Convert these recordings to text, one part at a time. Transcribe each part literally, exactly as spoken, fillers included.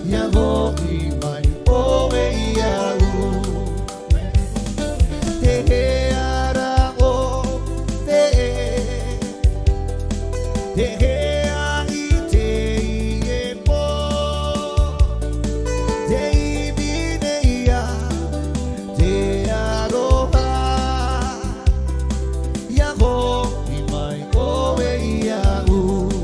Yago imai owe iau Te ara o te Te a i te i e po Te i mine ia Te aroha Yago imai owe iau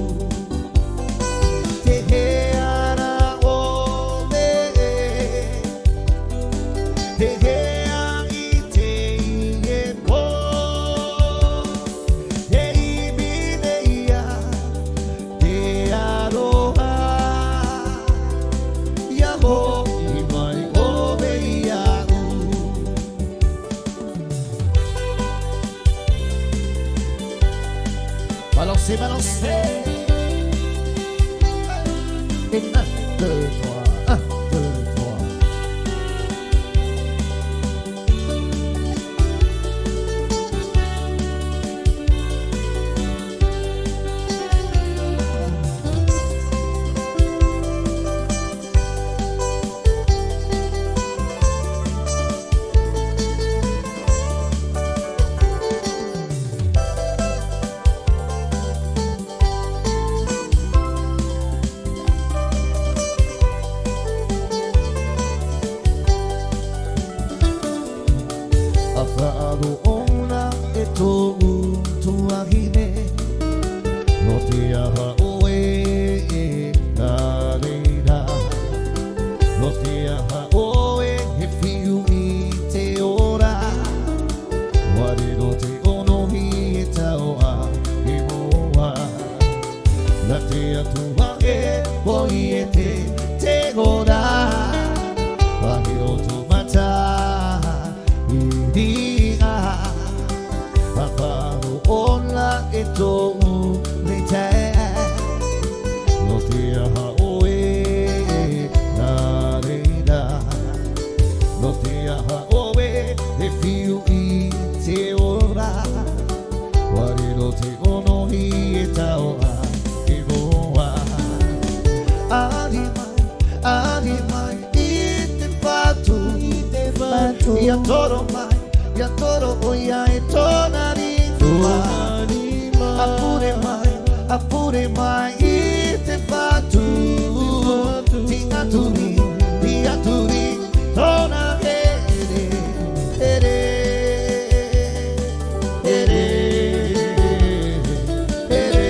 Balancez, balancez. Et un, deux, trois, un, deux, trois. Afaro ona e tō tuahine No te aha oe e nā reira No te aha oe he whiu i te ora Warero te onohi e tau a e moa Na te atua e hoi e te te ora Wahiro tō mata Dia Aparo ona e tōu nei te No te aha oe nā reira No te aha oe e whiu i te ora Warero te onohi e tau a e roa Ari mai, ari mai i te whatu Ia toro mai, ia toro oia e tona ringa Apure mai, apure mai i te whatu Tina turi, ia turi, tona here, here, here, here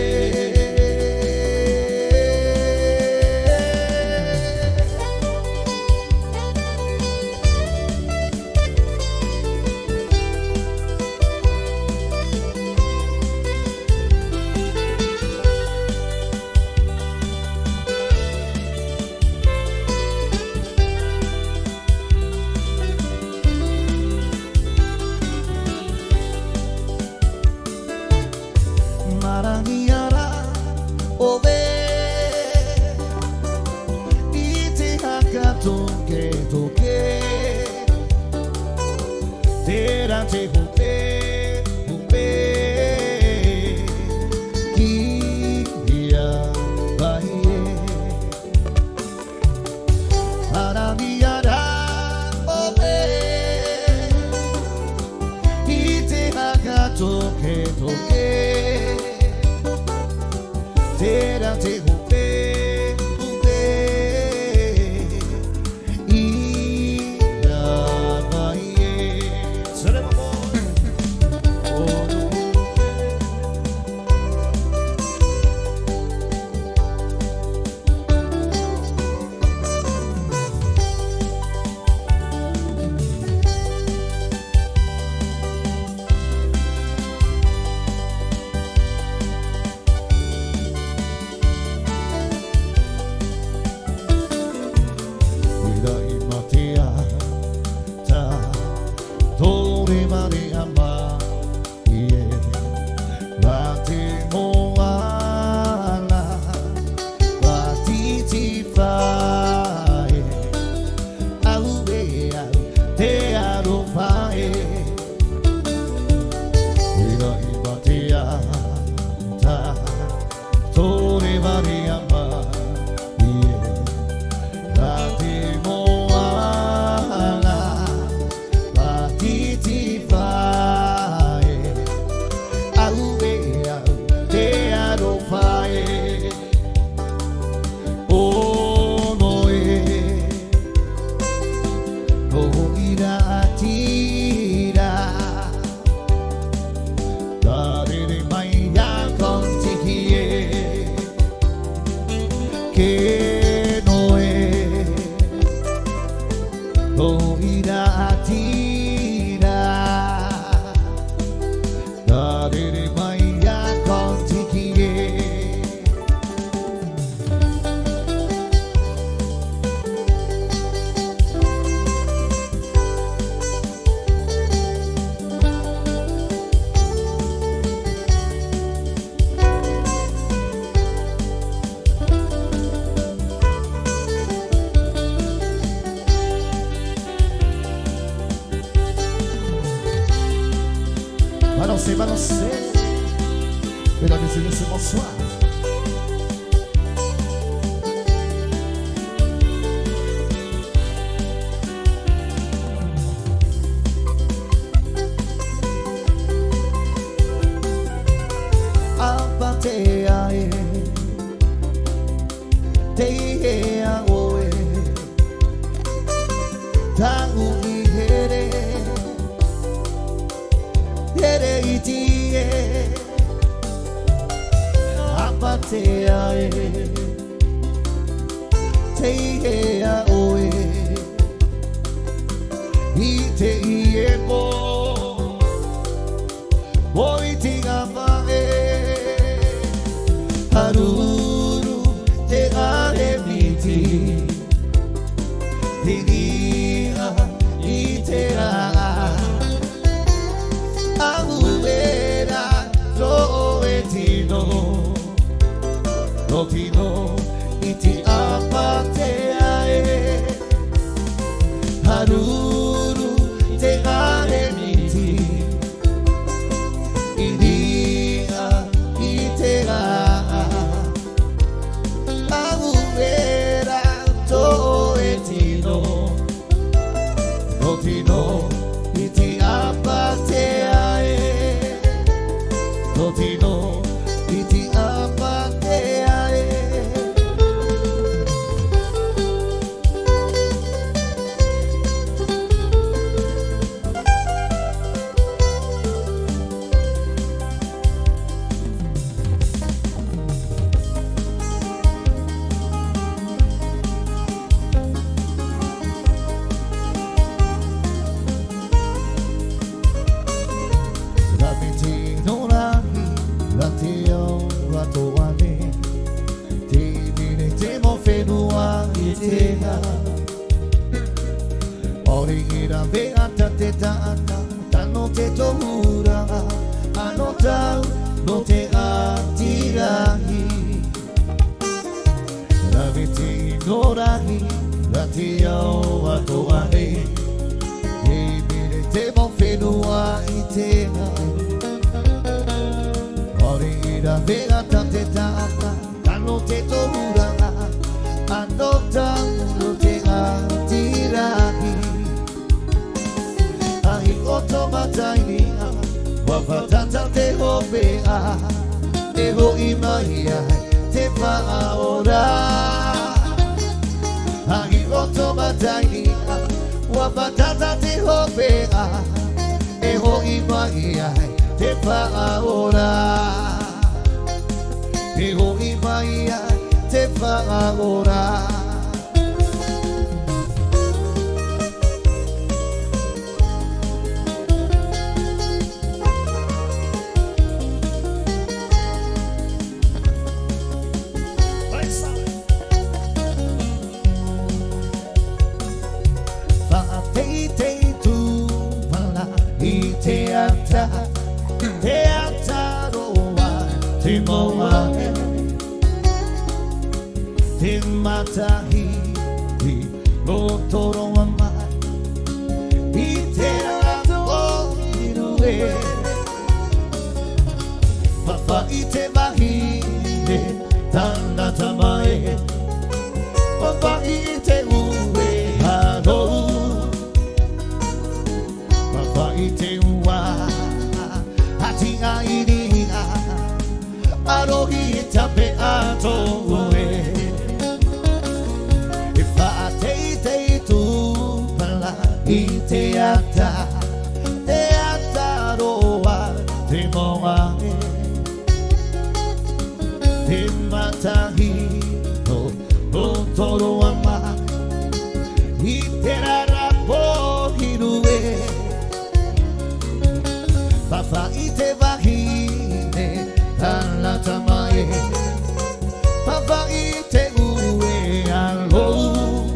Marangiara ove I te haka toke toke Tera te hupe hupe Ki ia vai e Marangiara ove I te haka toke toke Tera te hupe, hupe Ia vai e Seremo Balancez, balancez. Mesdames et messieurs, bonsoir. Apateae, teia oe, tangu ihere, here itie. Apateae, teia oe, ite iemo, oitinga vae. Haruru te aremiti Tigia i te a Aguera so e tino No tino i ti apateae Haruru te aremiti Tigia i te a Tino, iti apateae. Tino, iti apateae. Origira beata te tata, tano te tohura, anotau no te atirahi. Raviti norahi, rati au atoane, e mire te mo whenua i te Origira beata te tata, tano te tohura, anotau no te atirahi. Otomataini wafatata te hopea ego imahia te paora agi otomataini wafatata te hopea ego imahia te paora ego imahia te paora. Te ataroa, te moa te matahi, no toro mai, i te rato irue, papa i te mahi, tana tamae, papa i te ue hano, papa i te ua. Hatinga iria, arohi tape atoe. If I te te tu pala i te ata, te ata roa te moa e. Te matahi no no toro ama, i te rarapo hirue. Papa i te wahine, tana tamae. Papa i te ue alo.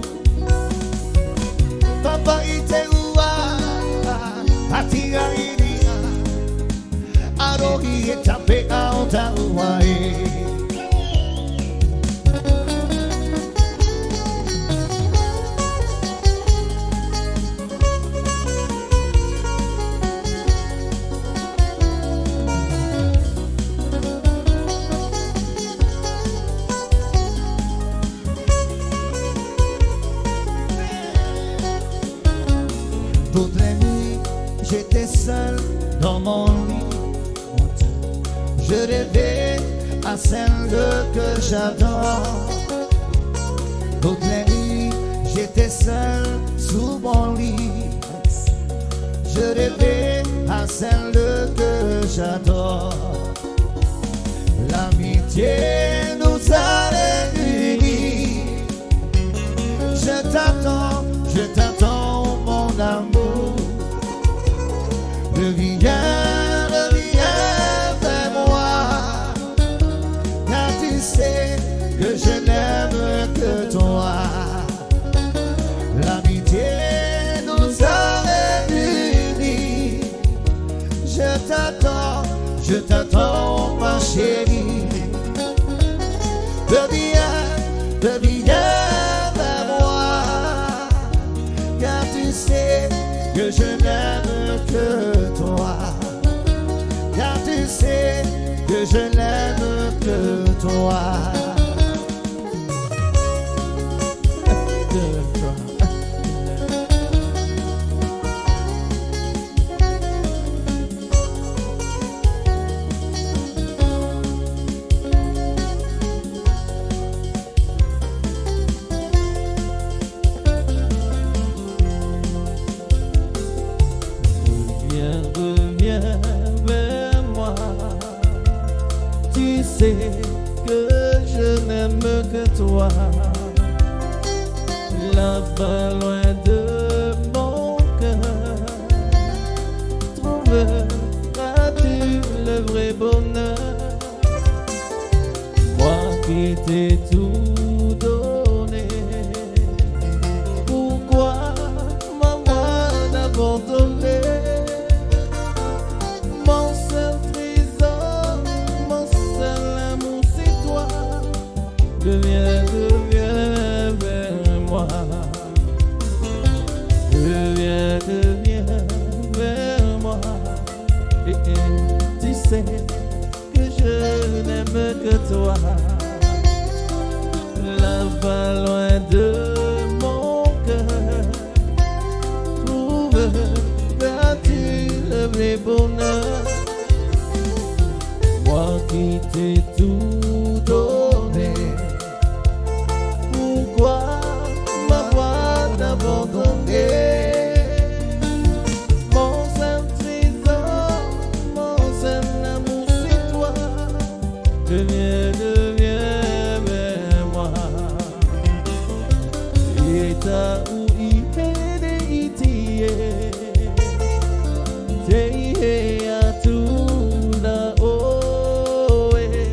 Papa i te ua, hatinga iria. Arohi e tape ao taua e. Toutes les nuits, j'étais seul dans mon lit. Je rêvais à celle que j'adore. Toutes les nuits, j'étais seul sous mon lit. Je rêvais à celle que j'adore. L'amitié nous a réunis. Je t'attends, je t'attends mon amour. Reviens, reviens vers moi. Car tu sais que je n'aime que toi. L'amitié nous a réunis. Je t'attends, je t'attends ma chérie. Reviens, reviens vers moi. Car tu sais que je n'aime que toi. Car tu sais que je n'aime que toi. Tu sais que je n'aime que toi. Là-bas loin de mon cœur, trouveras-tu le vrai bonheur? Moi qui t'ai tout donné, pourquoi m'avoir abandonné? Mon seul trésor, mon seul amour, c'est toi. Reviens, reviens vers moi. Reviens, reviens vers moi. Et, et tu sais que je n'aime que toi. Là-bas loin de mon cœur, trouveras-tu le vrai bonheur? Moi qui t'ai tout donné, pourquoi m'avoir abandonné? Mon seul trésor, mon seul amour, c'est toi. Reviens, reviens vers moi. Et ta ou y est t'es à tout là-haut.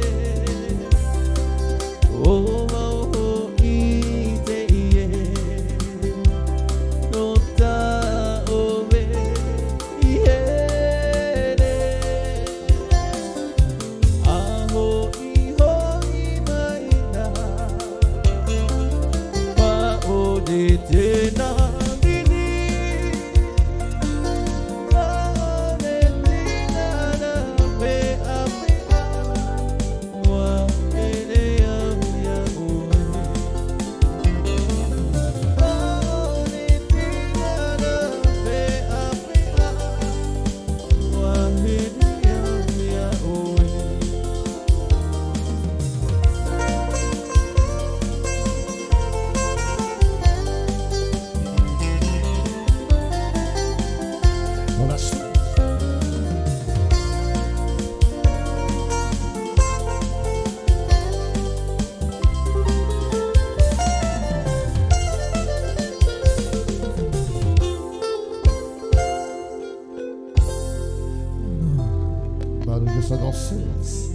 Oh, oh, oh, y t'es oh, ta, oh, y est ah, oh, y, oh, y, ma, y, na. Pa, oh, de, te, na. Barulho só dançante.